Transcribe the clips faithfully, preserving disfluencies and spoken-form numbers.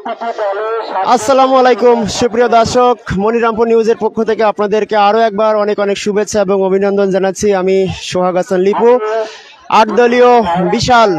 আসসালামু আলাইকুম সুপ্রিয় দর্শক, মনিরামপুর নিউজের পক্ষ থেকে আপনাদেরকে আরো একবার অনেক অনেক শুভেচ্ছা এবং অভিনন্দন জানাচ্ছি। আমি সোহাগ হাসান লিপু। আট দলীয় বিশাল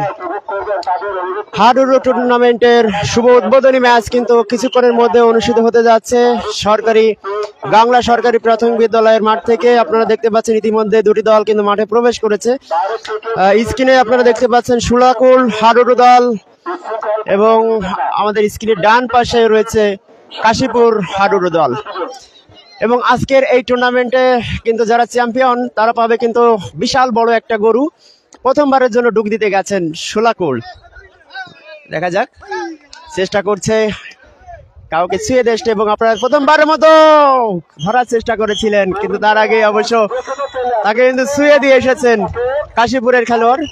হাডুডু টুর্নামেন্টের শুভ উদ্বোধনী ম্যাচ কিন্তু কিছুক্ষণের মধ্যে অনুষ্ঠিত হতে যাচ্ছে সরকারি বাংলা সরকারি প্রাথমিক বিদ্যালয়ের মাঠ থেকে। আপনারা দেখতে পাচ্ছেন ইতিমধ্যে দুটি দল কিন্তু মাঠে প্রবেশ করেছে। স্ক্রিনে আপনারা দেখতে পাচ্ছেন সুলাকুল হাডুডু দল এবং আমাদের স্ক্রিনের ডান পাশে রয়েছে কাশীপুর হাডুডু দল। এবং আজকের এই টুর্নামেন্টে কিন্তু যারা চ্যাম্পিয়ন তারা পাবে কিন্তু বিশাল বড় একটা গরু। প্রথমবারের জন্য ডুব দিতে গেছেন সুলাকুল। দেখা যাক, চেষ্টা করছে কাউকে ছুঁয়ে দেশটা এবং আপনারা প্রথমবারের মতো ধরার চেষ্টা করেছিলেন, কিন্তু তার আগে অবশ্য তাকে কিন্তু ছুঁয়ে দিয়ে এসেছেন কাশীপুরের খেলোয়াড়।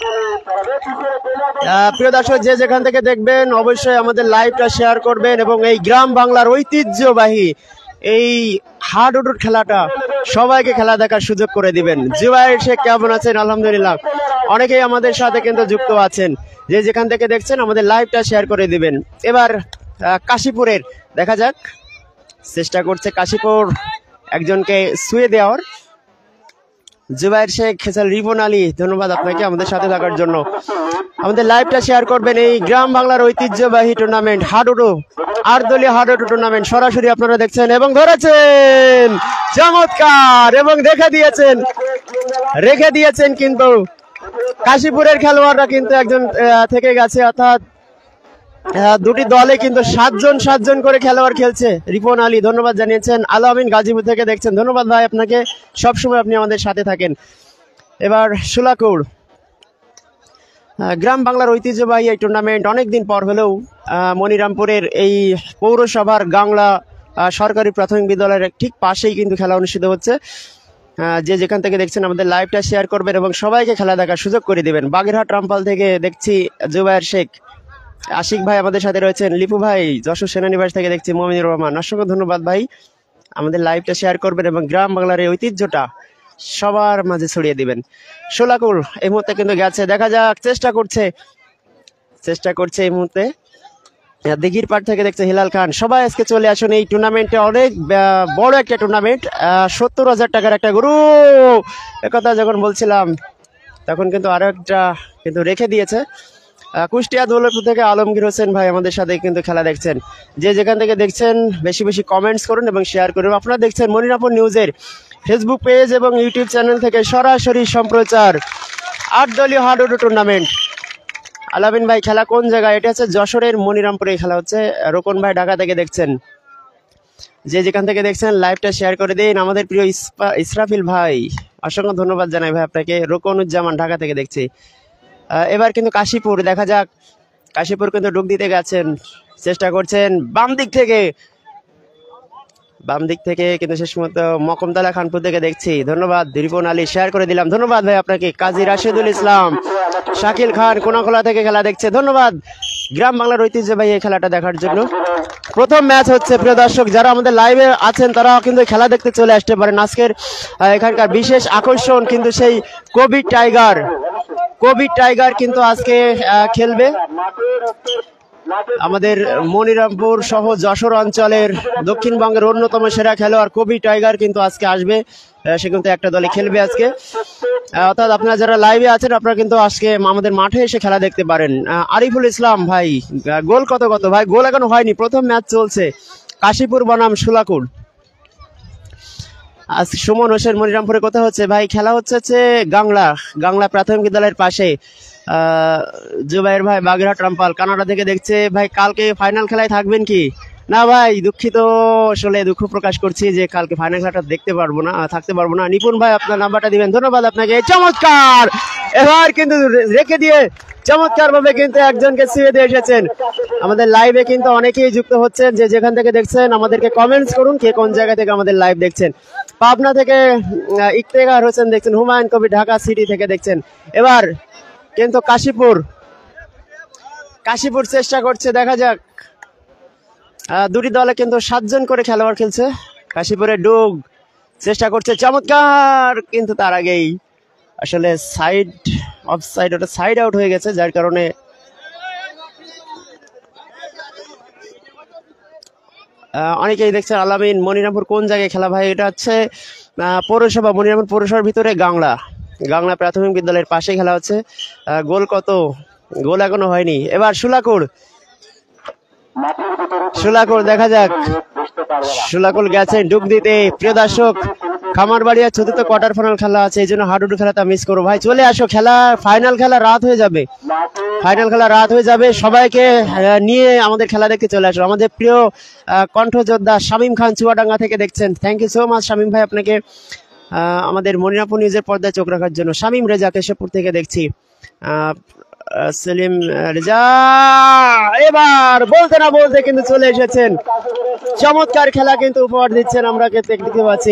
প্রিয় দর্শক, যে যেখান থেকে দেখবেন অবশ্যই আমাদের লাইভটা শেয়ার করবেন এবং এই গ্রাম বাংলার ঐতিহ্যবাহী এই হাডুডুর খেলাটা সবাইকে খেলা দেখার সুযোগ করে দিবেন। জুবাইর শেখ কেমন আছেন? আলহামদুলিল্লাহ, অনেকেই আমাদের সাথে কিন্তু যুক্ত আছেন। যে যেখান থেকে দেখছেন আমাদের লাইভটা শেয়ার করে দিবেন। এবার কাশীপুরের দেখা যাক, চেষ্টা করছে কাশীপুর একজনকে ছুঁয়ে দেওয়ার। জুবাইর শেখ, খেসাল, রিপন আলী, ধন্যবাদ আপনাকে আমাদের সাথে থাকার জন্য। আমাদের লাইভটা শেয়ার করবেন। এই গ্রাম বাংলার ঐতিহ্যবাহী টুর্নামেন্ট হাডুডু আট দলীয় হাডুডু টুর্নামেন্ট সরাসরি আপনারা দেখছেন এবং ধরেছেন চমৎকার এবং রেখে দিয়েছেন রেখে দিয়েছেন কিন্তু কাশীপুরের খেলোয়াড়রা কিন্তু একজন থেকে গেছে, অর্থাৎ দুটি দলে কিন্তু সাতজন সাতজন করে খেলোয়াড় খেলছে। রিপন আলী ধন্যবাদ জানিয়েছেন। আলো আমিন গাজীপুর থেকে দেখছেন, ধন্যবাদ ভাই আপনাকে, সবসময় আপনি আমাদের সাথে থাকেন। এবার সুলাকুল গ্রাম বাংলার ঐতিহ্যবাহী এই টুর্নামেন্ট অনেকদিন পর হলেও মনিরামপুরের এই পৌরসভার গাংলা সরকারি প্রাথমিক বিদ্যালয়ের ঠিক পাশেই কিন্তু খেলা অনুষ্ঠিত হচ্ছে। যে যেখান থেকে দেখছেন আমাদের লাইভটা শেয়ার করবেন এবং সবাইকে খেলা দেখার সুযোগ করে দিবেন। বাগেরহাট রামপাল থেকে দেখছি জুবাইর শেখ, আশিক ভাই আমাদের সাথে রয়েছেন, লিপু ভাই যশোর সেনানিবাস থেকে দেখছি মমিনুর রহমান, অসংখ্য ধন্যবাদ ভাই। আমাদের লাইভটা শেয়ার করবেন এবং গ্রাম বাংলার এই ঐতিহ্যটা সবার মাঝে ছড়িয়ে দিবেন। সোলাকুল এই মুহূর্তে কিন্তু গেছে, দেখা যাক, চেষ্টা করছে চেষ্টা করছে এই মুহূর্তে। দিঘির পাড় থেকে দেখছে হিলাল খান। সবাই আজকে চলে আসুন, এই টুর্নামেন্টে অনেক বড় একটা টুর্নামেন্ট। সত্তর হাজার টাকার একটা গরু, একথা যখন বলছিলাম তখন কিন্তু আরো একটা কিন্তু রেখে দিয়েছে। কুষ্টিয়া দৌলতপুর থেকে আলমগীর হোসেন ভাই আমাদের সাথে কিন্তু খেলা দেখছেন। যে যেখান থেকে দেখছেন বেশি বেশি কমেন্টস করুন এবং শেয়ার করুন। আপনারা দেখছেন মনিরামপুর নিউজের ফেসবুক পেজ এবং ইউটিউব চ্যানেল থেকে সরাসরি সম্প্রচার আট দলীয় হাডুডু টুর্নামেন্ট। আলামিন ভাই, খেলা কোন জায়গায়? এটা হচ্ছে যশোরের মনিরামপুরে খেলা হচ্ছে। রোকন ভাই ঢাকা থেকে দেখছেন। যে যেখান থেকে দেখছেন লাইভটা শেয়ার করে দিন। আমাদের প্রিয় ইসরাফিল ভাই, অসংখ্য ধন্যবাদ জানাই ভাই আপনাকে। রোকনুজ্জামান ঢাকা থেকে দেখছি। এবার কিন্তু কাশীপুর, দেখা যাক, কাশীপুর কিন্তু ডুব দিতে গেছেন, চেষ্টা করছেন বাম দিক থেকে বাম দিক থেকে কিন্তু শেষ মতো মকমতলা খানপুর থেকে দেখছি। ধন্যবাদ রিপন আলী, শেয়ার করে দিলাম, ধন্যবাদ ভাই আপনাকে। কাজী রাশেদুল ইসলাম, শাকিল খান কোনাখোলা থেকে খেলা দেখছে, ধন্যবাদ গ্রাম বাংলার ঐতিহ্যবাহী এই খেলাটা দেখার জন্য। প্রথম ম্যাচ হচ্ছে। প্রিয় দর্শক, যারা আমাদের লাইভে আছেন তারাও কিন্তু খেলা দেখতে চলে আসতে পারেন। আজকের এখানকার বিশেষ আকর্ষণ কিন্তু সেই কবি টাইগার কবি টাইগার কিন্তু আজকে খেলবে। আমাদের মনিরামপুর সহ যশোর অঞ্চলের দক্ষিণবঙ্গের অন্যতম সেরা খেলোয়াড় কবি টাইগার কিন্তু আজকে আসবে। সে কিন্তু একটা দলে খেলবে আজকে। অর্থাৎ আপনারা যারা লাইভে আছেন আপনারা কিন্তু আজকে আমাদের মাঠে এসে খেলা দেখতে পারেন। আরিফুল ইসলাম ভাই, গোল কত কত ভাই? গোল এখনো হয়নি, প্রথম ম্যাচ চলছে। কাশীপুর বনাম সুলাকুল। আজ সুমন হোসেন, মনিরামপুরে কোথায় হচ্ছে ভাই? খেলা হচ্ছে হচ্ছে গাংলা গাংলা প্রাথমিক বিদ্যালয়ের পাশে। জুবাইর ভাই বাগেরহাট রামপাল কানাডা থেকে দেখছে। ভাই কালকে ফাইনাল খেলায় থাকবেন কি? না ভাই, দুঃখিত, আসলে দুঃখ প্রকাশ করছি যে কালকে ফাইনাল খেলাটা দেখতে পারবো না, থাকতে পারবো না। নিপুণ ভাই আপনার নাম্বারটা দিবেন, ধন্যবাদ আপনাকে। চমৎকার, এবার কিন্তু রেখে দিয়ে চমৎকার ভাবে কিন্তু একজনকে ছুঁয়ে দিয়ে এসেছেন। আমাদের লাইভে কিন্তু অনেকেই যুক্ত হচ্ছেন। যে যেখান থেকে দেখছেন আমাদেরকে কমেন্টস করুন কে কোন জায়গা থেকে আমাদের লাইভ দেখছেন। পাবনা থেকে ইফতেখার হোসেন দেখছেন, হুমায়ুন কবির ঢাকা সিটি থেকে দেখছেন। এবার কিন্তু কাশীপুর কাশীপুর চেষ্টা করছে, দেখা যাক। দুটি দলে কিন্তু সাতজন করে খেলোয়াড় খেলছে। কাশীপুরে ডুগ চেষ্টা করছে, চমৎকার, কিন্তু তার আগেই আসলে সাইড অফ সাইড, ওটা সাইড আউট হয়ে গেছে, যার কারণে আহ, অনেকেই দেখছেন আলামিন মনিরামপুর কোন জায়গায় খেলা ভাই? এটা হচ্ছে আহ, পৌরসভা, মনিরামপুর পৌরসভার ভিতরে গাংলা গাংলা প্রাথমিক বিদ্যালয়ের পাশে খেলা হচ্ছে। আহ, গোল কত? গোল এখনো হয়নি। এবার সুলাকুড়, সুলাকুড় দেখা যাক। সুলাকুল গেছেন ডুব দিতে। প্রিয় দর্শক, খামারবাড়িয়া চতুর্থ কোয়ার্টার ফাইনাল খেলা আছে, এই জন্য হাডুডু খেলাটা মিস করো ভাই। চলে আসো, খেলা ফাইনাল খেলা রাত হয়ে যাবে, ফাইনাল খেলা রাত হয়ে যাবে। সবাইকে আহ, নিয়ে আমাদের খেলা দেখতে চলে আসো। আমাদের প্রিয় আহ, কণ্ঠযোদ্ধা শামীম খান চুয়াডাঙ্গা থেকে দেখছেন, thank you so much Shamim ভাই আপনাকে আহ, আমাদের মনিরামপুর নিউজের পর্দায় চোখ রাখার জন্য। শামীম রেজা কেশবপুর থেকে দেখছি। আহ, আহ, সেলিম আহ, রেজা এবার বলতে না বলতে কিন্তু চলে এসেছেন। চমৎকার খেলা কিন্তু উপহার দিচ্ছেন, আমরা দেখতে পাচ্ছি।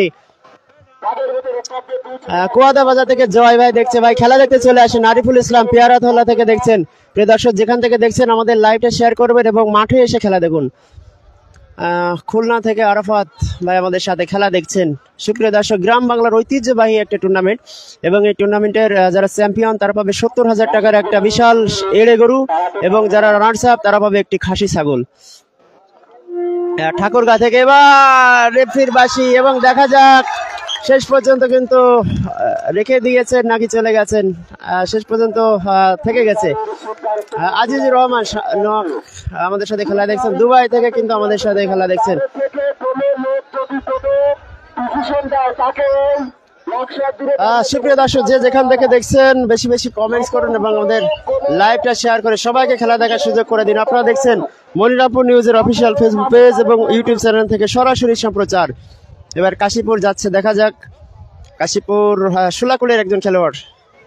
কুয়াদা বাজার থেকে জয় ভাই দেখছে, ভাই খেলা দেখতে চলে আসেন। আরিফুল ইসলাম পেয়ারাতলা থেকে দেখছেন। প্রিয় দর্শক, যেখান থেকে দেখছেন আমাদের লাইভটা শেয়ার করবেন এবং মাঠে এসে খেলা দেখুন। আহ, খুলনা থেকে আরাফাত ভাই আমাদের সাথে খেলা দেখছেন। সুপ্রিয় দর্শক, গ্রাম বাংলার ঐতিহ্যবাহী একটা টুর্নামেন্ট এবং এই টুর্নামেন্টের যারা চ্যাম্পিয়ন তারা পাবে সত্তর হাজার টাকার একটা বিশাল এড়ে গরু এবং যারা রানার্স আপ তারা পাবে একটি খাসি ছাগল। ঠাকুরগাঁ থেকে এবার রেফরির বাঁশি এবং দেখা যাক শেষ পর্যন্ত কিন্তু রেখে দিয়েছেন নাকি চলে গেছেন। শেষ পর্যন্ত থেকে গেছে। আজিজুর রহমান আমাদের সাথে খেলা দেখছেন, দুবাই থেকে কিন্তু আমাদের সাথে খেলা দেখছেন। সুপ্রিয় দর্শক, যে যেখান থেকে দেখছেন বেশি বেশি কমেন্টস করুন এবং আমাদের লাইভটা শেয়ার করে সবাইকে খেলা দেখার সুযোগ করে দিন। আপনারা দেখছেন মনিরামপুর নিউজের অফিসিয়াল ফেসবুক পেজ এবং ইউটিউব চ্যানেল থেকে সরাসরি সম্প্রচার। এবার কাশীপুর যাচ্ছে, দেখা যাক। কাশীপুর সুলাকুলের একজন খেলোয়াড়,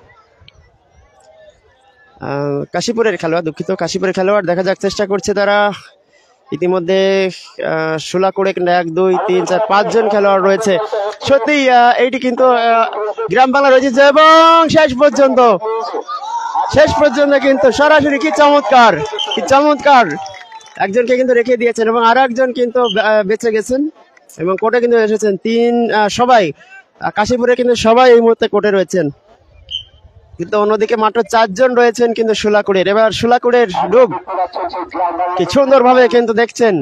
কাশীপুরের খেলোয়াড় দুঃখিত কাশীপুরের খেলোয়াড় দেখা যাক, চেষ্টা করছে তারা। ইতিমধ্যে সুলাকুড়ে এক দুই তিন চার পাঁচজন খেলোয়াড় রয়েছে। সত্যি এইটি কিন্তু গ্রাম বাংলা রয়েছে এবং শেষ পর্যন্ত শেষ পর্যন্ত কিন্তু সরাসরি কি চমৎকার, কি চমৎকার। একজনকে কিন্তু রেখে দিয়েছেন এবং আর একজন কিন্তু বেঁচে গেছেন এবং কোর্টে কিন্তু এসেছেন। তিন সবাই কাশীপুরে কিন্তু সবাই এই মুহূর্তে কোর্টে রয়েছেন, কিন্তু অন্যদিকে মাত্র চারজন রয়েছেন কিন্তু সুলাকুড়ের। এবার সুলাকুড়ের ডুব কি সুন্দর ভাবে কিন্তু দেখছেন।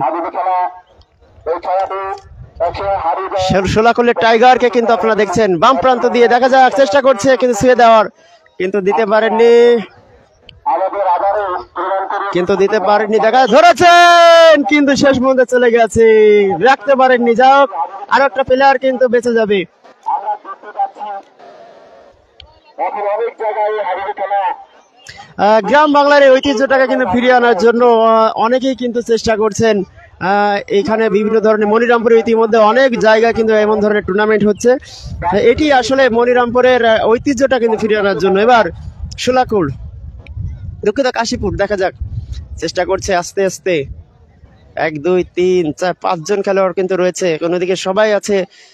সুলাকুড়ের টাইগারকে কিন্তু আপনারা দেখছেন বাম প্রান্ত দিয়ে, দেখা যাক চেষ্টা করছে কিন্তু ছুঁয়ে দেওয়ার, কিন্তু দিতে পারেননি, কিন্তু দিতে পারেননি। দেখা ধরেছেন কিন্তু শেষ পর্যন্ত চলে গেছে, রাখতে পারেননি। যাও, আর একটা প্লেয়ার কিন্তু বেঁচে যাবে। গ্রাম বাংলার এই ঐতিহ্যটাকে কিন্তু ফিরিয়ে আনার জন্য অনেকেই কিন্তু চেষ্টা করছেন। এখানে বিভিন্ন ধরনের মনিরামপুরে ইতিমধ্যে অনেক জায়গায় কিন্তু এমন ধরনের টুর্নামেন্ট হচ্ছে। এটি আসলে মনিরামপুরের ঐতিহ্যটা কিন্তু ফিরিয়ে আনার জন্য। এবার সুলাকুড় দুঃখিত কাশীপুর, দেখা যাক চেষ্টা করছে আস্তে আস্তে। এক দুই তিন চার পাঁচজন খেলোয়াড় কিন্তু রয়েছে, অন্যদিকে সবাই আছে।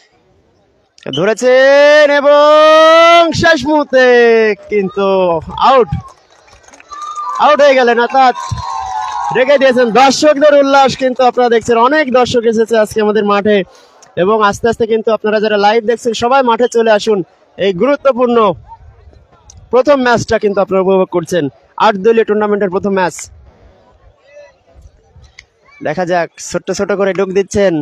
ধরেছেন এবং শেষ মুহূর্তে কিন্তু আউট আউট হয়ে গেলেন, অর্থাৎ রেখে দিয়েছেন। দর্শকদের উল্লাস কিন্তু আপনারা দেখছেন, অনেক দর্শক এসেছে আজকে আমাদের মাঠে এবং আস্তে আস্তে কিন্তু আপনারা যারা লাইভ দেখছেন সবাই মাঠে চলে আসুন। এই গুরুত্বপূর্ণ প্রথম ম্যাচটা কিন্তু আপনারা উপভোগ করছেন, আট দলীয় টুর্নামেন্টের প্রথম ম্যাচ। দেখা যাক, ছোট্ট ছোট করে ডুব দিচ্ছেন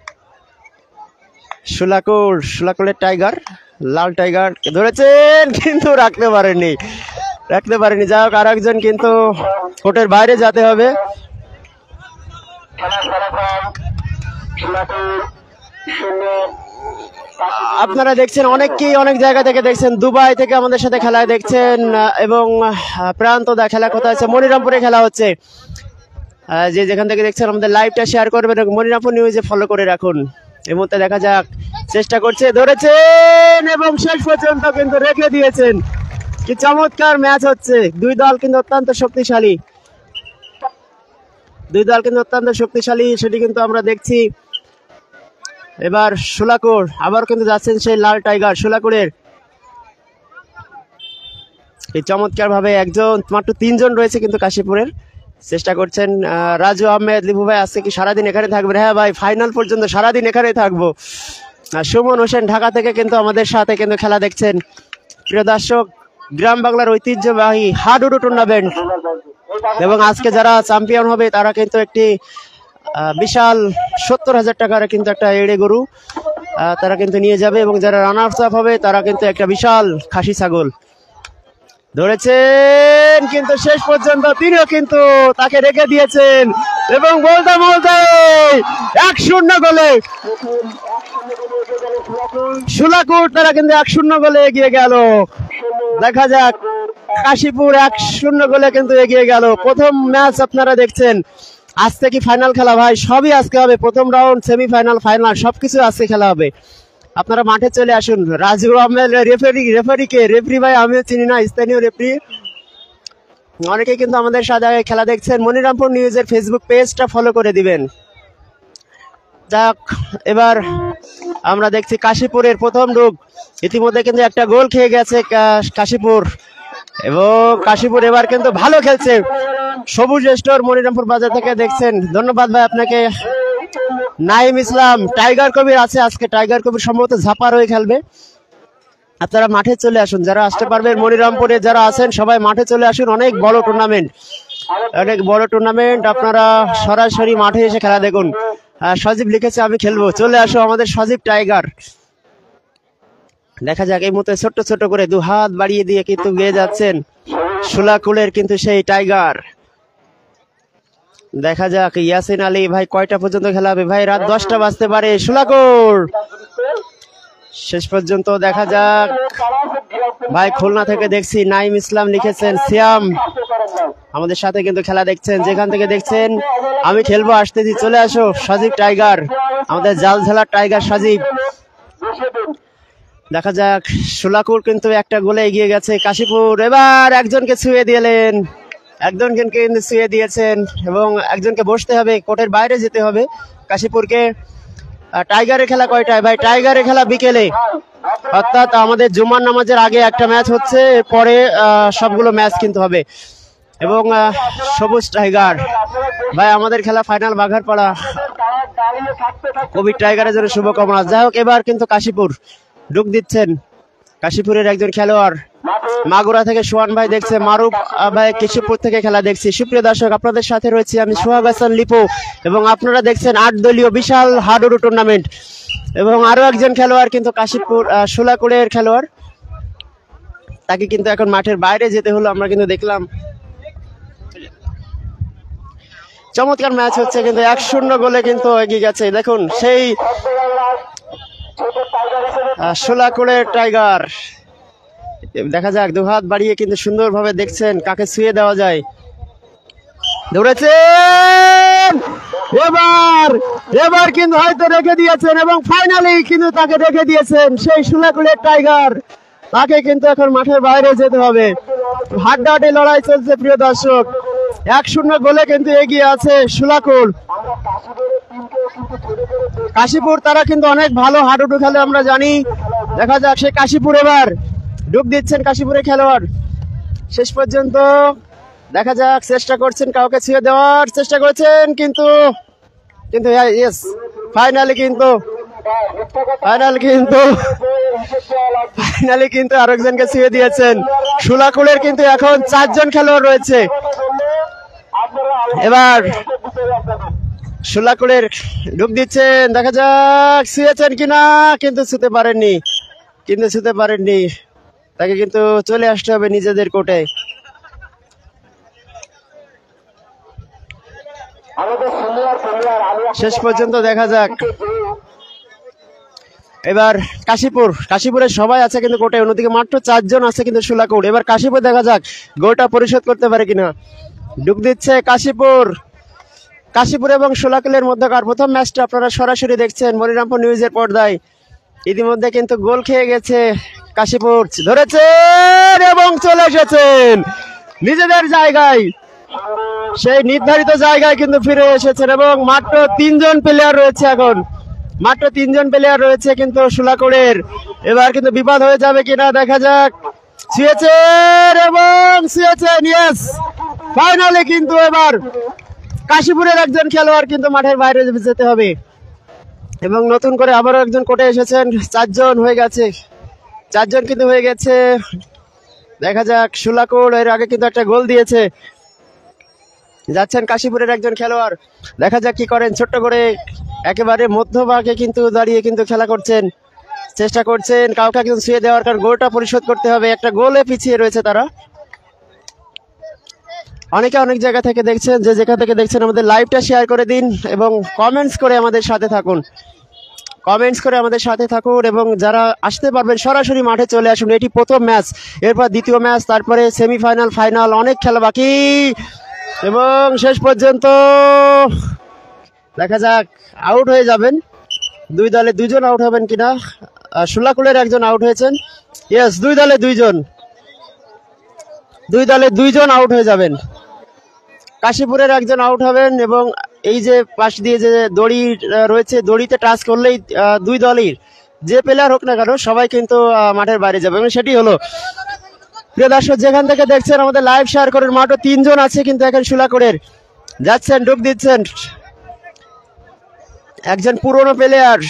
সুলাকুড়, সুলাকুড়ের টাইগার, লাল টাইগার ধরেছেন কিন্তু রাখতে পারেননি, রাখতে পারেনি। যাই হোক, আর একজন কিন্তু কোর্টের বাইরে যেতে হবে। আপনারা দেখছেন অনেককেই অনেক জায়গা থেকে দেখছেন, দুবাই থেকে আমাদের সাথে খেলায় দেখছেন এবং প্রান্তদা খেলা কোথায় আছে, মনিরামপুরে খেলা হচ্ছে। যে যেখান থেকে দেখছেন আমাদের লাইভটা শেয়ার করবেন এবং মনিরামপুর নিউজে ফলো করে রাখুন। এই মুহূর্তে দেখা যাক, চেষ্টা করছে, ধরেছেন এবং শেষ পর্যন্ত কিন্তু রেখে দিয়েছেন। কি চমৎকার ম্যাচ হচ্ছে, দুই দল কিন্তু অত্যন্ত শক্তিশালী, দুই দল কিন্তু অত্যন্ত শক্তিশালী, সেটি কিন্তু আমরা দেখছি। এবার সুলাকুড় আবার কিন্তু যাচ্ছেন সেই লাল টাইগার সুলাকুড়ের। এই চমৎকার ভাবে একজন, মাত্র তিনজন রয়েছে কিন্তু কাশীপুরের। চেষ্টা করছেন রাজু আহমেদ, লিপু ভাই আজকে কি সারাদিন এখানে থাকবে? হ্যাঁ ভাই, ফাইনাল পর্যন্ত সারাদিন এখানে থাকবো। সুমন হোসেন ঢাকা থেকে কিন্তু আমাদের সাথে কিন্তু খেলা দেখছেন। প্রিয় দর্শক, গ্রাম বাংলার ঐতিহ্যবাহী হাডুডু টুর্নামেন্ট এবং আজকে যারা চ্যাম্পিয়ন হবে তারা কিন্তু একটি বিশাল সত্তর হাজার টাকার কিন্তু একটা এড়ে গরু তারা কিন্তু নিয়ে যাবে, এবং যারা রানার্স আপ হবে তারা কিন্তু একটা বিশাল খাসি ছাগল ধরেছেন, কিন্তু শেষ পর্যন্ত তিনিও কিন্তু তাকে রেখে দিয়েছেন, এবং বলতে বলতে এক শূন্য গোলে সুলাকুর তারা কিন্তু এক শূন্য গোলে এগিয়ে গেল। দেখা যাক, কাশীপুর এক শূন্য গোলে কিন্তু এগিয়ে গেল। প্রথম ম্যাচ আপনারা দেখছেন, আজকে কি ফাইনাল খেলা ভাই? সবই আজকে হবে, প্রথম রাউন্ড, সেমিফাইনাল, ফাইনাল সবকিছু আজকে খেলা হবে। আপনারা মাঠে চলে আসুন। রাজু আহমেদ রেফারি, রেফারিকে রেফারি ভাই আমিও চিনি না, স্থানীয় রেফারি। অনেকে কিন্তু আমাদের সাথে খেলা দেখছেন। মনিরামপুর নিউজের ফেসবুক পেজটা ফলো করে দিবেন। যাক, এবার আমরা দেখছি কাশীপুরের প্রথম ডুব, ইতিমধ্যে কিন্তু একটা গোল খেয়ে গেছে কাশীপুর, এবং কাশীপুর এবার কিন্তু ভালো খেলছে। সবুজ স্টোর মনিরামপুর বাজার থেকে দেখছেন, ধন্যবাদ ভাই আপনাকে। নাইম ইসলাম, টাইগার কবির আছে আজকে, টাইগার কবির সম্ভবত ঝাপার হয়ে খেলবে। আপনারা মাঠে চলে আসুন, যারা আসতে পারবেন মনিরামপুরে যারা আছেন সবাই মাঠে চলে আসুন। অনেক বড় টুর্নামেন্ট, অনেক বড় টুর্নামেন্ট, আপনারা সরাসরি মাঠে এসে খেলা দেখুন। সজীব লিখেছে আমি খেলবো, চলে আসো আমাদের সজীব টাইগার। দেখা যাক, এই মতো ছোট্ট ছোট করে দু হাত বাড়িয়ে দিয়ে কিন্তু গিয়ে যাচ্ছেন সুলাকুলের কিন্তু সেই টাইগার। দেখা যাক ইয়াসিন আলী ভাই কয়টা পর্যন্ত খেলা হবে? ভাই রাত দশটা বাজতে পারে। সুলাকুল শেষ পর্যন্ত দেখা যাক। ভাই খুলনা থেকে দেখছি নাইম ইসলাম লিখেছেন, সিয়াম আমাদের সাথে কিন্তু খেলা দেখছেন, যেখান থেকে দেখছেন আমি খেলবো আসতেছি, চলে আসো সজীব টাইগার, আমাদের জাল ঝালার টাইগার সজীব। দেখা যাক, সুলাকুল কিন্তু একটা গোলে এগিয়ে গেছে কাশীপুর। এবার একজনকে ছুঁয়ে দিলেন, একজনকে কিন্তু ছুঁয়ে দিয়েছেন, এবং একজনকে বসতে হবে, কোর্টের বাইরে যেতে হবে কাশীপুরকে। টাইগারের খেলা কয়টায় ভাই? টাইগারের খেলা বিকেলে, অর্থাৎ আমাদের জুমার নামাজের আগে একটা ম্যাচ হচ্ছে, পরে সবগুলো ম্যাচ কিন্তু হবে। এবং সবুজ টাইগার ভাই আমাদের খেলা ফাইনাল বাঘারপাড়া, কবির টাইগারের জন্য শুভকামনা। যাই হোক, এবার কিন্তু কাশীপুর ঢুক দিচ্ছেন, কাশীপুরের একজন খেলোয়াড় মাগুরা থেকে সোহান ভাই দেখছে, মারুফ ভাই কেশবপুর থেকে খেলা দেখছি। সুপ্রিয় দর্শক, আপনাদের সাথে রয়েছে আমি সোহাগ হাসান লিপু, এবং আপনারা দেখছেন আট দলীয় বিশাল হাডুডু টুর্নামেন্ট। এবং আরো একজন খেলোয়াড় কিন্তু কাশীপুর সুলাকুলের খেলোয়াড়, তাকে কিন্তু এখন মাঠের বাইরে যেতে হলো, আমরা কিন্তু দেখলাম। চমৎকার ম্যাচ হচ্ছে, কিন্তু এক শূন্য গোলে কিন্তু এগিয়ে গেছে। দেখুন সেই সুলাকুলের টাইগার। দেখা যাক, দু হাত বাড়িয়ে কিন্তু সুন্দরভাবে দেখছেন কাকে ছুঁয়ে দেওয়া যায়। ধরেছেন, এবার এবার কিন্তু হয়তো রেখে দিয়েছেন, এবং ফাইনালি কিন্তু তাকে রেখে দিয়েছেন সেই সুলাকুলের টাইগার। তাকে কিন্তু এখন মাঠের বাইরে যেতে হবে। হাড্ডাহাড্ডি লড়াই চলছে প্রিয় দর্শক, এক শূন্য গোলে কিন্তু এগিয়ে আছে সুলাকুল। কাশীপুর তারা কিন্তু অনেক ভালো হাডুডু খেলে আমরা জানি। দেখা যাক, সে কাশীপুর এবার ডুব দিচ্ছেন কাশীপুরের খেলোয়াড়। শেষ পর্যন্ত দেখা যাক, চেষ্টা করছেন কাউকে ছুঁয়ে দেওয়ার চেষ্টা করছেন, কিন্তু কিন্তু ইয়েস ফাইনালি কিন্তু ফাইনাল কিন্তু ফাইনালি কিন্তু আরেকজনকে ছুঁয়ে দিয়েছেন। সুলাকুলের কিন্তু এখন চারজন খেলোয়াড় রয়েছে। এবার সুলাকুলের ডুব দিচ্ছেন, দেখা যাক ছুঁয়েছেন কিনা, কিন্তু ছুঁতে পারেননি, কিন্তু ছুঁতে পারেননি। তাকে কিন্তু চলে আসতে হবে নিজেদের কোর্টে। শেষ পর্যন্ত দেখা যাক। এবার কাশীপুর, কাশীপুরের সবাই আছে কিন্তু কোর্টে, অন্যদিকে মাত্র চারজন আছে কিন্তু সুলাকুল। এবার কাশীপুর দেখা যাক গোলটা পরিশোধ করতে পারে কিনা। ডুব দিচ্ছে কাশীপুর। কাশীপুর এবং সুলাকুলের মধ্যকার প্রথম ম্যাচটা আপনারা সরাসরি দেখছেন মনিরামপুর নিউজের পর্দায়। ইতিমধ্যে কিন্তু গোল খেয়ে গেছে কাশীপুর। ধরেছেন এবং চলে এসেছেন নিজেদের জায়গায়, সেই নির্ধারিত জায়গায় কিন্তু ফিরে এসেছেন, এবং মাত্র তিনজন প্লেয়ার রয়েছে এখন, মাত্র তিনজন প্লেয়ার রয়েছে কিন্তু সুলাকুলের। এবার কিন্তু বিপদ হয়ে যাবে কিনা দেখা যাক। ছুঁয়েছেন এবং ছুঁয়েছেন, ইয়েস ফাইনালি কিন্তু এবার কাশীপুরের একজন খেলোয়াড় কিন্তু মাঠের বাইরে যেতে হবে, এবং নতুন করে আবারও একজন কোর্টে এসেছেন। চারজন হয়ে গেছে, চারজন কিন্তু হয়ে গেছে। দেখা যাক, সুলাকুল এর আগে কিন্তু একটা গোল দিয়েছে। যাচ্ছেন কাশীপুরের একজন খেলোয়াড়, দেখা যাক কি করেন। ছোট্ট করে একেবারে মধ্যভাগে কিন্তু দাঁড়িয়ে কিন্তু খেলা করছেন, চেষ্টা করছেন কাউকে কিন্তু ছুঁয়ে দেওয়ার, কারণ গোলটা পরিশোধ করতে হবে। একটা গোলে পিছিয়ে রয়েছে তারা। অনেকে অনেক জায়গা থেকে দেখছেন, যে যেখান থেকে দেখছেন আমাদের লাইভটা শেয়ার করে দিন এবং কমেন্টস করে আমাদের সাথে থাকুন, কমেন্টস করে আমাদের সাথে থাকুন। এবং যারা আসতে পারবেন সরাসরি মাঠে চলে আসুন। এটি প্রথম ম্যাচ, এরপর দ্বিতীয় ম্যাচ, তারপরে সেমিফাইনাল, ফাইনাল, অনেক খেলা বাকি। এবং শেষ পর্যন্ত দেখা যাক আউট হয়ে যাবেন, দুই দলে দুজন আউট হবেন কিনা। সুলাকুলের একজন আউট হয়েছেন, ইয়েস, দুই দলে দুইজন, দুই দলে দুইজন আউট হয়ে যাবেন। কাশীপুরের একজন আউট হবেন এবং এই যে পাশ দিয়ে যে দড়ি রয়েছে, দড়িতে টাচ করলেই দুই দলের যে প্লেয়ার হোক না কেন সবাই কিন্তু মাঠের বাইরে যাবে, এবং সেটি হলো। প্রিয় দর্শক, যেখান থেকে দেখছেন আমাদের লাইভ শেয়ার করেন। মাঠে তিনজন আছে কিন্তু এখন সুলাকুলের, যাচ্ছেন, ডুব দিচ্ছেন। একজন পুরনো প্লেয়ার,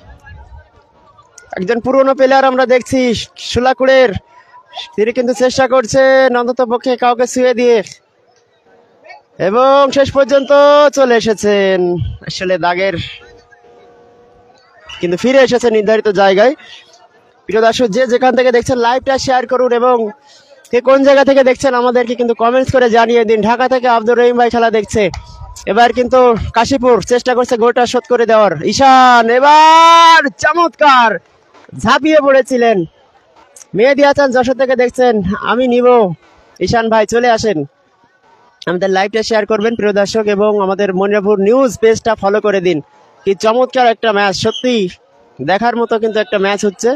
একজন পুরনো প্লেয়ার আমরা দেখছি সুলাকুলের, তিনি কিন্তু চেষ্টা করছেন অন্তত পক্ষে কাউকে ছুঁয়ে দিয়ে, এবং শেষ পর্যন্ত চলে এসেছেন আসলে দাগের, কিন্তু ফিরে এসেছে নির্ধারিত জায়গায়। প্রিয় দর্শক, যে যেখান থেকে দেখছেন লাইভটা শেয়ার করুন এবং কে কোন জায়গা থেকে দেখছেন আমাদেরকে কিন্তু কমেন্টস করে জানিয়ে দিন। ঢাকা থেকে আব্দুর রহিম ভাই খেলা দেখছে, এবার কিন্তু কাশীপুর চেষ্টা করছে গোলটা শোধ করে দেওয়ার। ঈশান এবার চমৎকার ঝাঁপিয়ে পড়েছিলেন। মেহেদী হাসান যশোর থেকে দেখছেন, আমি নিব। ঈশান ভাই চলে আসেন, আমাদের লাইভটা শেয়ার করবেন প্রিয় দর্শক, এবং আমাদের মনিরামপুর নিউজ পেজটা ফলো করে দিন। কি চমৎকার একটা ম্যাচ, সত্যি দেখার মতো কিন্তু একটা ম্যাচ হচ্ছে।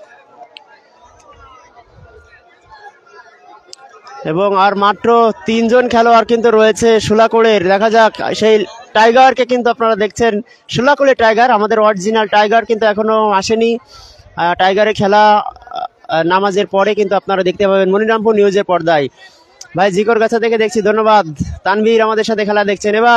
এবং আর মাত্র তিনজন খেলোয়াড় কিন্তু রয়েছে সুলাকুলের। দেখা যাক সেই টাইগারকে কিন্তু আপনারা দেখছেন, সুলাকুলের টাইগার, আমাদের অরিজিনাল টাইগার কিন্তু এখনো আসেনি। টাইগারের খেলা নামাজের পরে কিন্তু আপনারা দেখতে পাবেন মনিরামপুর নিউজের পর্দায়। ভাই জিকর গাছা থেকে দেখছি, ধন্যবাদ। তানভীর আমাদের সাথে খেলা দেখছেন। এবার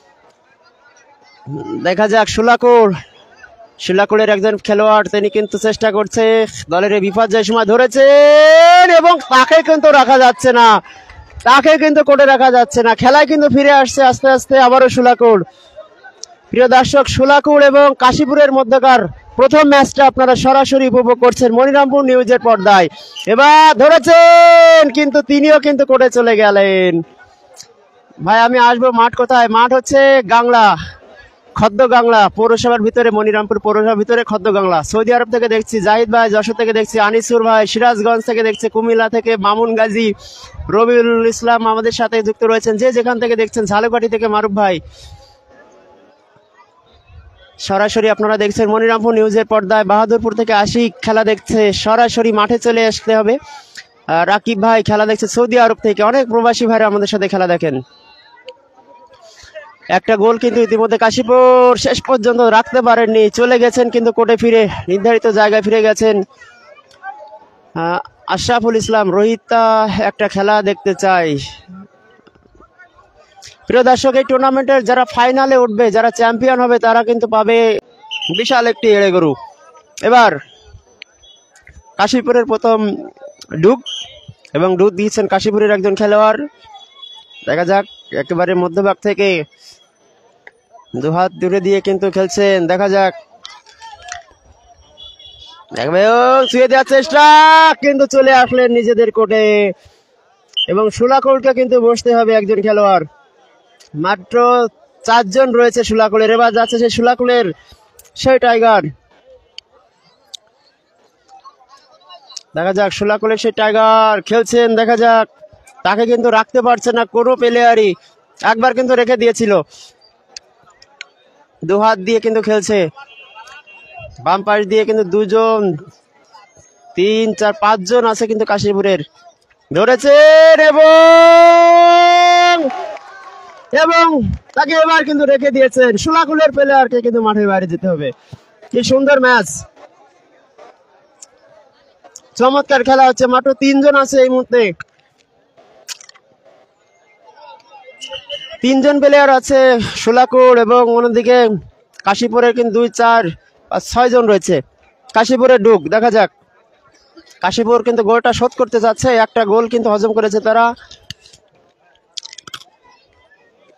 দেখা যাক সুলাকুল, সুলাকুলের একজন খেলোয়াড়, তিনি কিন্তু চেষ্টা করছে, দলের বিপর্যয় সময় ধরেছেন এবং তাকে কিন্তু রাখা যাচ্ছে না, তাকে কিন্তু কোর্টে রাখা যাচ্ছে না। খেলায় কিন্তু ফিরে আসছে আস্তে আস্তে আবারও সুলাকুল। প্রিয় দর্শক, সুলাকুল এবং কাশীপুরের মধ্যকার প্রথম ম্যাচটা আপনারা সরাসরি উপভোগ করছেন মনিরামপুর নিউজের পর্দায়। এবার ধরেছেন কিন্তু তিনিও কিন্তু কোর্টে চলে গেলেন। ভাই আমি আসবো, মাঠ কোথায়? মাঠ হচ্ছে গাংলা, খদ্দ গাংলা পৌরসভার ভিতরে, মনিরামপুর পৌরসভার ভিতরে খদ্দ গাংলা। সৌদি আরব থেকে দেখছি জাহিদ ভাই, যশোর থেকে দেখছি আনিসুর ভাই, সিরাজগঞ্জ থেকে দেখছি, কুমিল্লা থেকে মামুন গাজী, রবিউল ইসলাম আমাদের সাথে যুক্ত রয়েছেন, যে যেখান থেকে দেখছেন, ঝালকাঠি থেকে মারুফ ভাই। সরাসরি আপনারা দেখছেন মনিরামপুর নিউজের পর্দায়। বাহাদুরপুর থেকে আশিক খেলা দেখছে, সরাসরি মাঠে চলে আসতে হবে। রাকিব ভাই খেলা দেখছে সৌদি আরব থেকে, অনেক প্রবাসী ভাইরা আমাদের সাথে খেলা দেখেন। একটা গোল কিন্তু ইতিমধ্যে কাশীপুর শেষ পর্যন্ত রাখতে পারেননি, চলে গেছেন কিন্তু কোর্টে ফিরে, নির্ধারিত জায়গায় ফিরে গেছেন। আশরাফুল ইসলাম রোহিতা একটা খেলা দেখতে চাই। প্রিয় দর্শক, এই টুর্নামেন্টের যারা ফাইনালে উঠবে, যারা চ্যাম্পিয়ন হবে, তারা কিন্তু পাবে বিশাল একটি এড়ে গরু। এবার কাশীপুরের প্রথম ডুব, এবং ডুব দিয়েছেন কাশীপুরের একজন খেলোয়াড়। দেখা যাক, একেবারে মধ্যভাগ থেকে দুহাত দূরে দিয়ে কিন্তু খেলছেন, দেখা যাক, ছুঁয়ে দেওয়ার চেষ্টা, কিন্তু চলে আসলেন নিজেদের কোর্টে, এবং সুলাকুলকে কিন্তু বসতে হবে একজন খেলোয়াড়। মাত্র চারজন রয়েছে সুলাকুলের। এবার যাচ্ছে সেই সুলাকুলের সেই টাইগার, দেখা যাক সুলাকুলের সেই টাইগার খেলছেন, দেখা যাক, তাকে কিন্তু রাখতে পারছে না কোনো প্লেয়ারই। একবার কিন্তু রেখে দিয়েছিল, দু হাত দিয়ে কিন্তু খেলছে, বাম পাশ দিয়ে কিন্তু দুজন, তিন চার পাঁচজন আছে কিন্তু কাশীপুরের। ধরেছেন এবং এবং তাকে এবার কিন্তু রেখে দিয়েছেন। সুলাকুলের প্লেয়ারকে কিন্তু মাঠের বাইরে যেতে হবে। কি সুন্দর ম্যাচ, চমৎকার খেলা হচ্ছে। মাত্র তিনজন আছে এই মুহূর্তে, তিনজন প্লেয়ার আছে সুলাকুল, এবং অন্যদিকে কাশীপুরের কিন্তু দুই চার পাঁচ ছয় জন রয়েছে। কাশীপুরের ডুক, দেখা যাক, কাশীপুর কিন্তু গোলটা শোধ করতে যাচ্ছে, একটা গোল কিন্তু হজম করেছে তারা।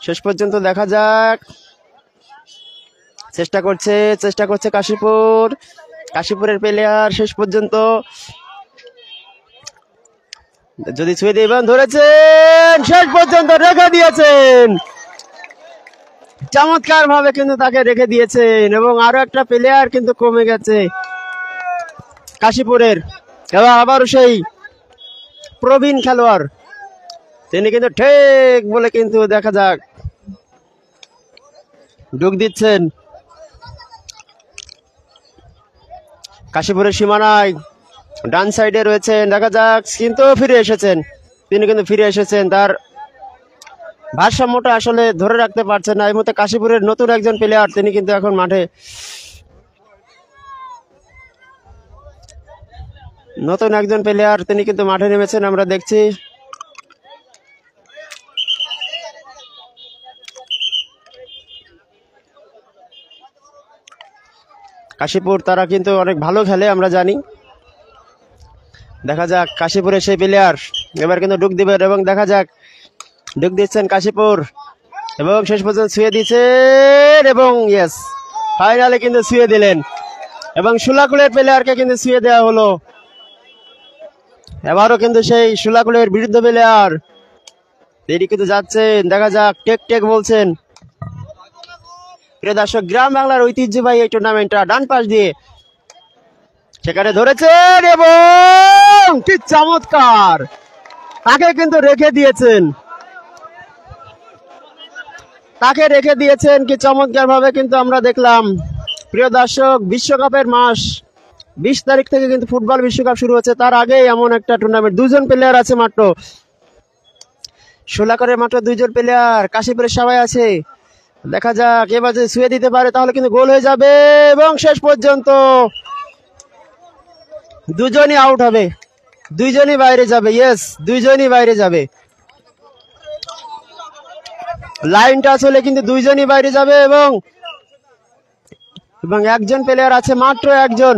শেষ পর্যন্ত দেখা যাক, চেষ্টা করছে চেষ্টা করছে কাশীপুর, কাশীপুরের প্লেয়ার শেষ পর্যন্ত যদি ছুঁয়ে দিবেন, ধরেছেন, শেষ পর্যন্ত রেখে দিয়েছেন, চমৎকার ভাবে কিন্তু তাকে রেখে দিয়েছেন। এবং আরো একটা প্লেয়ার কিন্তু কমে গেছে কাশীপুরের, এবং আবারও সেই প্রবীণ খেলোয়াড়, তিনি কিন্তু ঠিক বলে কিন্তু দেখা যাক ঢুক দিচ্ছেন কাশীপুরের সীমানায়, ডান সাইডে রয়েছেন, দেখা যাক, কিন্তু ফিরে এসেছেন, তিনি কিন্তু ফিরে এসেছেন, তার ভারসাম্যটা আসলে ধরে রাখতে পারছেন না এই মুহূর্তে কাশীপুরের নতুন একজন প্লেয়ার, তিনি কিন্তু এখন মাঠে, নতুন একজন প্লেয়ার তিনি কিন্তু মাঠে নেমেছেন, আমরা দেখছি। কাশীপুর তারা কিন্তু অনেক ভালো খেলে আমরা জানি, দেখা যাক কাশীপুরের সেই প্লেয়ার এবার কিন্তু ঢুক দিবেন, এবং দেখা যাক ঢুক দিচ্ছেন কাশীপুর, এবং শেষ পর্যন্ত ছুঁয়ে দিচ্ছেন, এবং ইয়েস, ফাইনালে কিন্তু ছুঁয়ে দিলেন, এবং সুলাকুলের প্লেয়ারকে কিন্তু ছুঁয়ে দেওয়া হলো। এবারও কিন্তু সেই সুলাকুলের বিরুদ্ধে প্লেয়ার তিনি কিন্তু যাচ্ছেন, দেখা যাক, টেক টেক বলছেন। প্রিয় দর্শক, গ্রাম বাংলার ঐতিহ্যবাহী এই টুর্নামেন্টটা ডান পাশ দিয়ে সেখানে ধরেছেন, এবং কি চমৎকার, তাকে কিন্তু রেখে দিয়েছেন, তাকে রেখে দিয়েছেন কি চমৎকার ভাবে কিন্তু আমরা দেখলাম। প্রিয় দর্শক, বিশ্বকাপের মাস বিশ তারিখ থেকে কিন্তু ফুটবল বিশ্বকাপ শুরু হচ্ছে, তার আগে এমন একটা টুর্নামেন্ট, দুজন প্লেয়ার আছে মাত্র, সুলাকুলের মাত্র দুইজন প্লেয়ার, কাশীপুরের সবাই আছে, দেখা যাক এবার যদি ছুঁয়ে দিতে পারে তাহলে কিন্তু গোল হয়ে যাবে, এবং শেষ পর্যন্ত দুজনই আউট হবে, দুইজনই বাইরে যাবে, ইয়েস, দুইজনই বাইরে যাবে, লাইনটা আসলে কিন্তু দুইজনই বাইরে যাবে, এবং এবং একজন প্লেয়ার আছে, মাত্র একজন,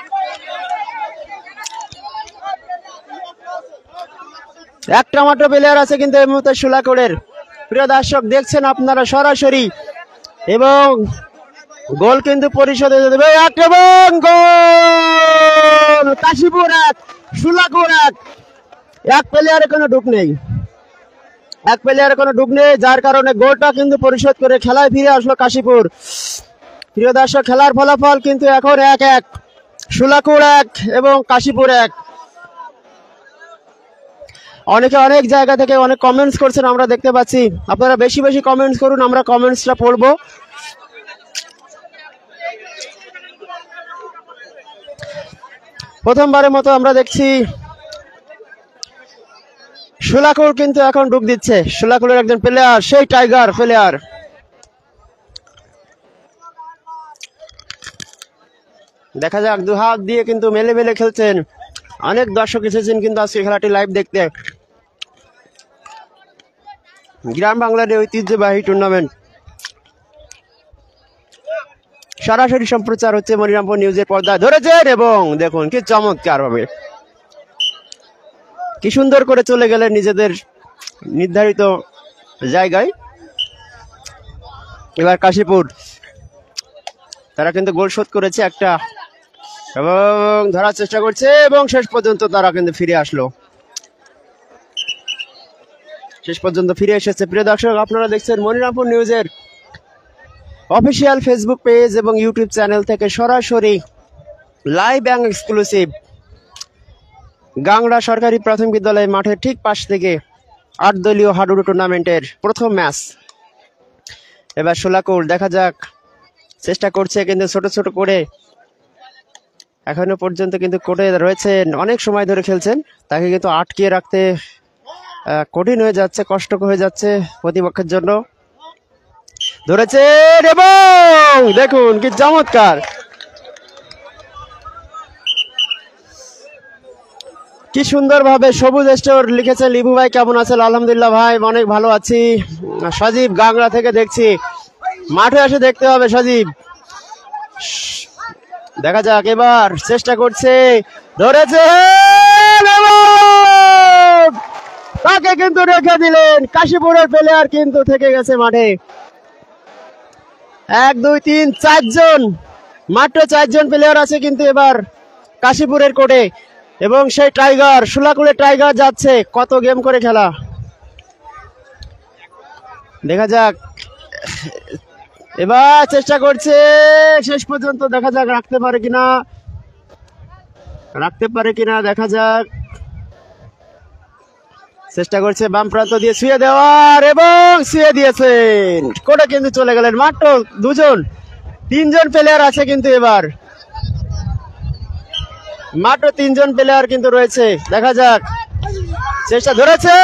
একটা মাত্র প্লেয়ার আছে কিন্তু এই মুহূর্তে সুলাকুলের। প্রিয় দর্শক, দেখছেন আপনারা সরাসরি, এবং গোল কিন্তু পরিশোধ হয়ে যাবে, এবং গোল, কাশীপুর এক, সুলাকুল এক, এক প্লেয়ারে কোনো ঢুক নেই, এক প্লেয়ারে কোনো ঢুক নেই, যার কারণে গোলটা কিন্তু পরিশোধ করে খেলায় ফিরে আসলো কাশীপুর। প্রিয় দর্শক, খেলার ফলাফল কিন্তু এখন এক এক, সুলাকুল এক এবং কাশীপুর এক। অনেকে অনেক জায়গা থেকে অনেক কমেন্টস করছেন, আমরা দেখতে পাচ্ছি, আপনারা বেশি বেশি কমেন্টস করুন, আমরা কমেন্টসটা পড়বো। প্রথমবারের মতো আমরা দেখছি সুলাকুল কিন্তু এখন ঢুক দিচ্ছে, সুলাকুলের একজন প্লেয়ার, সেই টাইগার প্লেয়ার, দেখা যাক, দু হাত দিয়ে কিন্তু মেলে মেলে খেলছেন, অনেক দর্শক এসেছেন কিন্তু আজকে খেলাটি লাইভ দেখতে। গ্রাম বাংলার ঐতিহ্যবাহী টুর্নামেন্ট সরাসরি সম্প্রচার হচ্ছে মনিরামপুর নিউজের পর্দায়, ধরেছেন, এবং দেখুন কি চমৎকার ভাবে, কি সুন্দর করে চলে গেলেন নিজেদের নির্ধারিত জায়গায়। এবার কাশীপুর তারা কিন্তু গোল শোধ করেছে একটা, এবং ধরার চেষ্টা করছে, এবং শেষ পর্যন্ত তারা কিন্তু ফিরে আসলো, শেষ পর্যন্ত ফিরে এসেছে। প্রিয় দর্শক, আপনারা দেখছেন মনিরামপুর নিউজের অফিসিয়াল ফেসবুক পেজ এবং ইউটিউব চ্যানেল থেকে সরাসরি লাইভ এবং এক্সক্লুসিভ গাংড়া সরকারি প্রাথমিক বিদ্যালয় মাঠের ঠিক পাশ থেকে আট দলীয় হাডুডু টুর্নামেন্টের প্রথম ম্যাচ। এবার সুলাকুল, দেখা যাক, চেষ্টা করছে কিন্তু ছোট ছোট করে, এখনো পর্যন্ত কিন্তু কোর্টে রয়েছেন, অনেক সময় ধরে খেলছেন, তাকে কিন্তু আটকে রাখতে কঠিন হয়ে যাচ্ছে, কষ্টকর হয়ে যাচ্ছে প্রতিপক্ষের জন্য। ধরেছেন, এবং দেখুন কি চমৎকার, কি সুন্দর ভাবে সবুজ স্টোর লিখেছে। লিবু ভাই কেমন আছেন? আলহামদুলিল্লাহ ভাই, অনেক ভালো আছি। সজীব গাংড়া থেকে দেখছি, মাঠে এসে দেখতে হবে সজীব। দেখা যাক, এবার চেষ্টা করছে, ধরেছে, তাকে কিন্তু রেখে দিলেন। কাশীপুরের প্লেয়ার কিন্তু থেকে গেছে মাঠে। এক দুই তিন চারজন, মাত্র চারজন প্লেয়ার আছে কিন্তু এবার কাশীপুরের কোর্টে, এবং সেই টাইগার শুলাকুলের টাইগার যাচ্ছে। কত গেম করে খেলা, দেখা যাক। এবার চেষ্টা করছে শেষ পর্যন্ত, দেখা যাক রাখতে পারে কিনা, রাখতে পারে কিনা দেখা যাক। চেষ্টা করছে বাম প্রান্ত দিয়ে ছুঁয়ে দেওয়ার, এবং ছুঁয়ে দিয়েছেন। কোর্টে কিন্তু চলে গেলেন। মাত্র দুজন, তিনজন প্লেয়ার আছে কিন্তু এবার, মাত্র তিনজন প্লেয়ার কিন্তু রয়েছে। দেখা যাক, চেষ্টা ধরেছে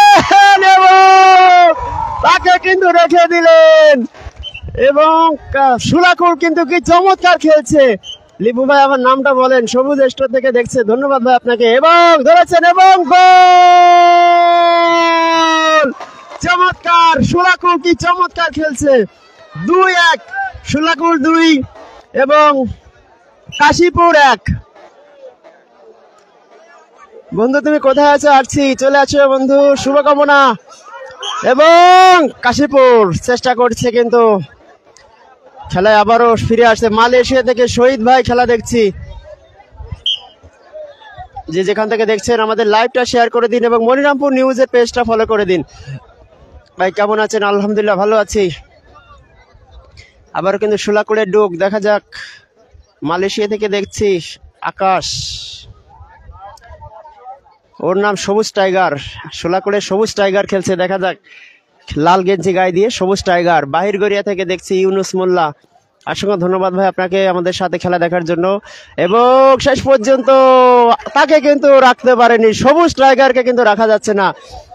তাকে কিন্তু রেখে দিলেন। এবং শুলাকুল কিন্তু কি চমৎকার খেলছে। লিপু ভাই আমার নামটা বলেন, সবুজ স্টোর থেকে দেখছে, ধন্যবাদ ভাই আপনাকে। এবং ধরেছেন এবং গোল, চমৎকার। শুলাকুল কি চমৎকার খেলছে। দুই এক, শুলাকুল দুই এবং কাশীপুর এক। বন্ধু তুমি কোথায় আছো? আসছি, চলে আসো বন্ধু, শুভকামনা। এবং কাশীপুর চেষ্টা করছে কিন্তু খেলায় আবারও ফিরে আসছে। মালয়েশিয়া থেকে শহীদ ভাই খেলা দেখছি, যে যেখান থেকে দেখছেন আমাদের লাইভটা শেয়ার করে দিন এবং মনিরামপুর নিউজের পেজটা ফলো করে দিন। ভাই কেমন আছেন? আলহামদুলিল্লাহ ভালো আছি। আবারও কিন্তু শুলাকুলের ডুক, দেখা যাক। মালয়েশিয়া থেকে দেখছি আকাশ, ওর নাম সবুজ টাইগার। শুলাকুলের সবুজ টাইগার খেলছে, দেখা যাক। লাল গেঞ্জি গায়ে দিয়ে সবুজ টাইগার। বাহির গড়িয়া থেকে দেখছি ইউনুস মোল্লা, অসংখ্য ধন্যবাদ ভাই আপনাকে আমাদের সাথে খেলা দেখার জন্য। এবং শেষ পর্যন্ত তাকে কিন্তু রাখতে পারেনি, সবুজ টাইগারকে কিন্তু রাখা যাচ্ছে না,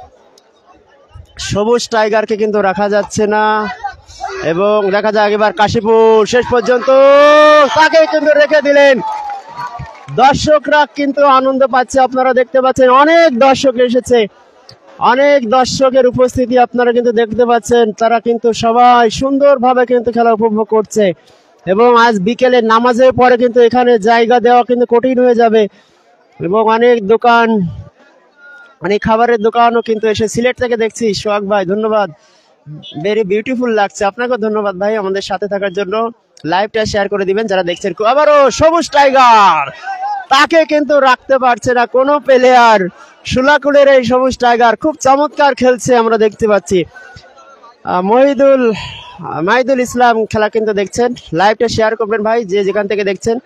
সবুজ টাইগারকে কিন্তু রাখা যাচ্ছে না। এবং দেখা যাক এবার কাশীপুর শেষ পর্যন্ত তাকে কিন্তু রেখে দিলেন। দর্শকরা কিন্তু আনন্দ পাচ্ছে, আপনারা দেখতে পাচ্ছেন অনেক দর্শক এসেছে, অনেক দর্শকের উপস্থিতি আপনারা কিন্তু দেখতে পাচ্ছেন। তারা কিন্তু সবাই সুন্দরভাবে কিন্তু খেলা উপভোগ করছে। এবং আজ বিকেলে নামাজের পরে কিন্তু এখানে জায়গা দেওয়া কিন্তু কঠিন হয়ে যাবে। এবং অনেক দোকান, অনেক খাবারের দোকানও কিন্তু এসে। সিলেট থেকে দেখছি সোহাগ ভাই, ধন্যবাদ, ভেরি বিউটিফুল লাগছে। আপনাকে ধন্যবাদ ভাই আমাদের সাথে থাকার জন্য। লাইভটা শেয়ার করে দিবেন যারা দেখছেন। আবারও সবুজ টাইগার, তাকে কিন্তু রাখতে পারছে না কোনো প্লেয়ার। শুলাকুলের এই সবুজ টাইগার খুব চমৎকার খেলছে, আমরা দেখতে পাচ্ছি। মহিদুল মাহিদুল ইসলাম খেলা কিন্তু দেখছেন, লাইভটা শেয়ার করবেন ভাই যে যেখান থেকে দেখছেন।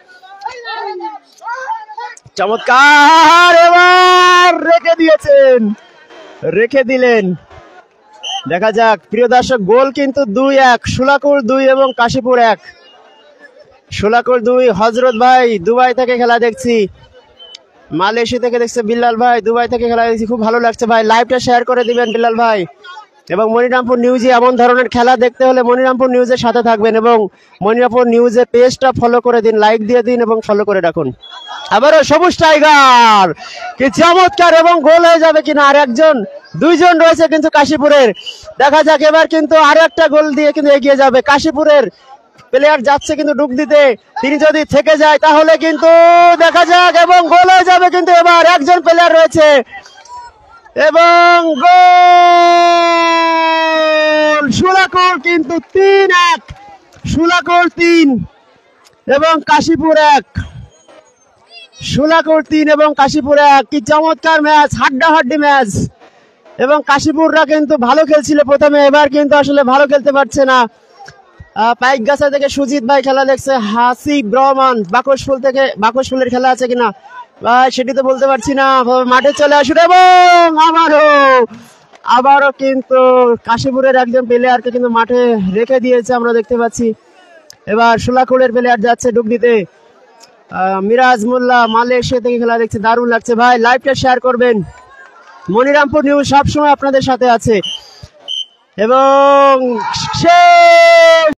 চমৎকার, এবার রেখে দিয়েছেন, রেখে দিলেন। দেখা যাক প্রিয় দর্শক, গোল কিন্তু দুই এক, শুলাকুল দুই এবং কাশীপুর এক। শুলাকুল দুই, হজরত ভাই দুবাই থেকে খেলা দেখছি, মালয়েশিয়া থেকে দেখছে বিল্লাল ভাই, দুবাই থেকে খেলা দেখছি, খুব ভালো লাগছে ভাই। লাইভটা শেয়ার করে দিবেন বিল্লাল ভাই। এবং মনিরামপুর নিউজে এমন ধরনের খেলা দেখতে হলে মনিরামপুর নিউজের সাথে থাকবেন এবং মনিরামপুর নিউজের পেজটা ফলো করে দিন, লাইক দিয়ে দিন এবং ফলো করে রাখুন। আবারও সবুজ টাইগার, কি চমৎকার, এবং গোল হয়ে যাবে কিনা। আর একজন, দুইজন রয়েছে কিন্তু কাশীপুরের, দেখা যাক এবার কিন্তু আরো একটা গোল দিয়ে কিন্তু এগিয়ে যাবে। কাশীপুরের প্লেয়ার যাচ্ছে কিন্তু ডুব দিতে, তিনি যদি থেকে যায় তাহলে কিন্তু দেখা যাক, এবং গোল হয়ে যাবে কিন্তু এবার একজন প্লেয়ার রয়েছে এবং গোল। শুলাকুল কিন্তু তিন এক, শুলাকুল তিন এবং কাশীপুর এক, শুলাকুল তিন এবং কাশীপুর এক। কি চমৎকার ম্যাচ, হাড্ডাহাড্ডি ম্যাচ। এবং কাশীপুররা কিন্তু ভালো খেলছিল প্রথমে, এবার কিন্তু আসলে ভালো খেলতে পারছে না। পাইকগাছা থেকে সুজিত ভাই খেলা দেখছে, হাসিব রহমান বাকশফুল থেকে, বাকশফুলের খেলা আছে কিনা ভাই সেটি তো বলতে পারছি না। মাঠে চলে আসুন, এবং আবারও আবারও কিন্তু কাশীপুরের একজন প্লেয়ারকে কিন্তু মাঠে রেখে দিয়েছে, আমরা দেখতে পাচ্ছি। এবার শুলাকুলের প্লেয়ার যাচ্ছে ডুব দিতে, মিরাজ মোল্লা মালয়েশিয়া থেকে খেলা দেখছে, দারুণ লাগছে ভাই। লাইভটা শেয়ার করবেন, মনিরামপুর নিউজ সবসময় আপনাদের সাথে আছে। এবং সে